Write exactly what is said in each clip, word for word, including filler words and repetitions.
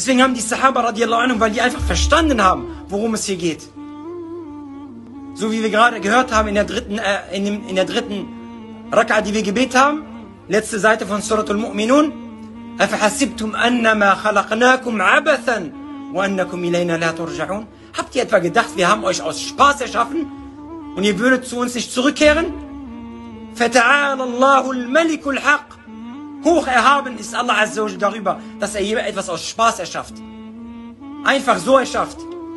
Deswegen haben die Sahaba radiallahu anhum, weil die einfach verstanden haben, worum es hier geht. So wie wir gerade gehört haben in der dritten, äh, in, dem, in der dritten Raka'a, die wir gebetet haben, letzte Seite von Suratul Mu'minun. أَفَحَسِبْتُمْ أَنَّمَا خَلَقْنَاكُمْ عَبَثًا وَأَنَّكُمْ إِلَيْنَا لَا تُرْجَعُونَ. Habt ihr etwa gedacht, wir haben euch aus Spaß erschaffen und ihr würdet zu uns nicht zurückkehren? فَتَعَالَى اللَّهُ الْمَلِكُ الْحَقِّ. Hoch erhaben ist Allah Azza wa Jalla darüber, dass er etwas aus Spaß erschafft. Einfach so erschafft.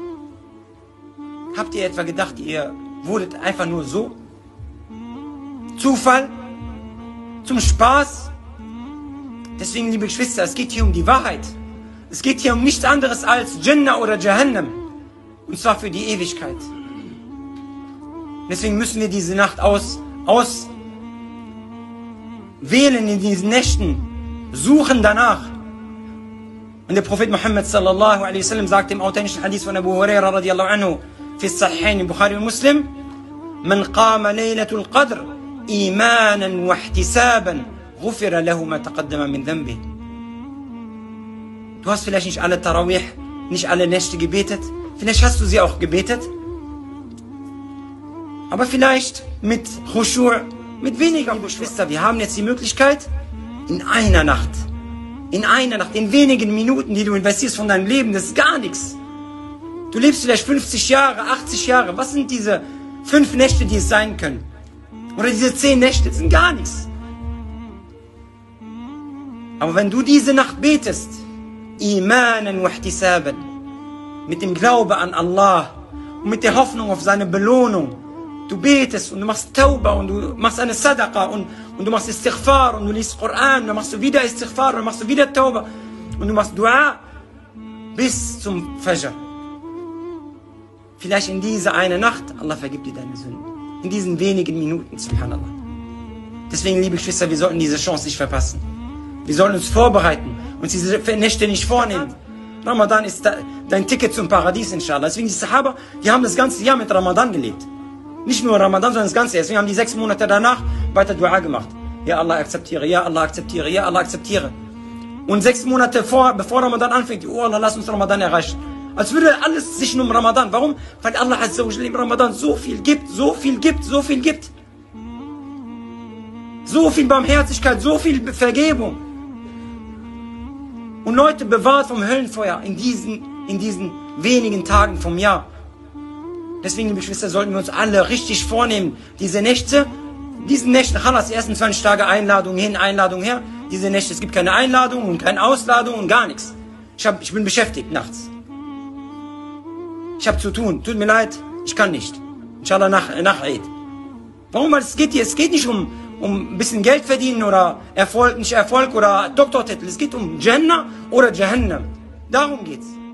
Habt ihr etwa gedacht, ihr wurdet einfach nur so? Zufall? Zum Spaß? Deswegen, liebe Geschwister, es geht hier um die Wahrheit. Es geht hier um nichts anderes als Jannah oder Jahannam. Und zwar für die Ewigkeit. Deswegen müssen wir diese Nacht aus, aus wählen in diesen Nächten, suchen danach. Und der Prophet Muhammad sallallahu alaihi wasallam sagt im authentischen Hadith von Abu Huraira radiallahu anhu, في الصحيحين البخاري ومسلم من قام ليلة القدر إيمانا واحتسابا غفر له ما تقدم من ذنبه. Du hast vielleicht nicht alle Tarawih, nicht alle Nächte gebetet, vielleicht hast du sie auch gebetet, aber vielleicht mit Khushu', mit weniger Geschwister. Wir haben jetzt die Möglichkeit, in einer Nacht, in einer Nacht, in wenigen Minuten, die du investierst von deinem Leben, das ist gar nichts. Du lebst vielleicht fünfzig Jahre, achtzig Jahre. Was sind diese fünf Nächte, die es sein können? Oder diese zehn Nächte, das sind gar nichts. Aber wenn du diese Nacht betest, Imanan wa ihtisaban, mit dem Glaube an Allah und mit der Hoffnung auf seine Belohnung, du betest und du machst Tauba und du machst eine Sadaqa und, und du machst Istighfar und du liest Koran und dann machst du wieder Istighfar und dann machst du wieder Tauba und du machst Dua bis zum Fajr. Vielleicht in dieser eine Nacht, Allah vergibt dir deine Sünden. In diesen wenigen Minuten, subhanallah. Deswegen, liebe Geschwister, wir sollten diese Chance nicht verpassen. Wir sollen uns vorbereiten, uns diese Nächte nicht vornehmen. Ramadan ist dein Ticket zum Paradies, inshallah. Deswegen die Sahaba, die haben das ganze Jahr mit Ramadan gelebt. Nicht nur Ramadan, sondern das ganze Jahr. Deswegen haben die sechs Monate danach weiter Dua gemacht. Ja Allah akzeptiere, ja Allah akzeptiere, ja Allah akzeptiere. Und sechs Monate vor, bevor Ramadan anfängt, oh Allah, lass uns Ramadan erreichen. Als würde alles sich nur um Ramadan. Warum? Weil Allah Azza wa Jalla im Ramadan so viel gibt, so viel gibt, so viel gibt. So viel Barmherzigkeit, so viel Vergebung. Und Leute bewahrt vom Höllenfeuer in diesen, in diesen wenigen Tagen vom Jahr. Deswegen, liebe Geschwister, sollten wir uns alle richtig vornehmen, diese Nächte, diesen Nächten, Khalas, die ersten zwanzig Tage Einladung hin, Einladung her, diese Nächte, es gibt keine Einladung und keine Ausladung und gar nichts. Ich, hab, ich bin beschäftigt nachts. Ich habe zu tun, tut mir leid, ich kann nicht. Inshallah nach, nach Eid. Warum? Weil es geht hier, es geht nicht um, um ein bisschen Geld verdienen oder Erfolg, nicht Erfolg oder Doktortitel. Es geht um Jannah oder Jahannam. Darum geht's.